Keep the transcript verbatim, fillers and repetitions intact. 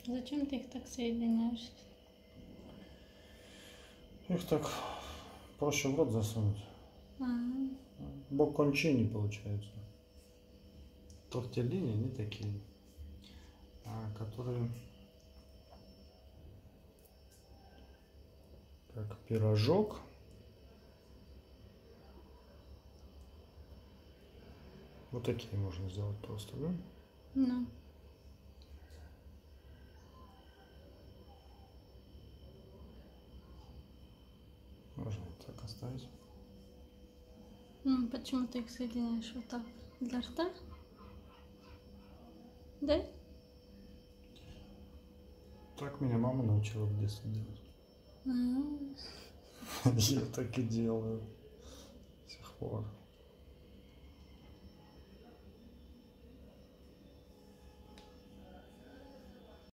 Зачем ты их так соединяешь? Их так проще в рот засунуть. А-а-а. Боккончини получается. Тортеллини не такие, а которые как пирожок. Вот такие можно сделать просто, да? Ну. Можно вот так оставить. Ну, почему ты их соединяешь вот так? Для рта? Да? Так меня мама научила в детстве делать. А-а-а. Я так и делаю с тех пор.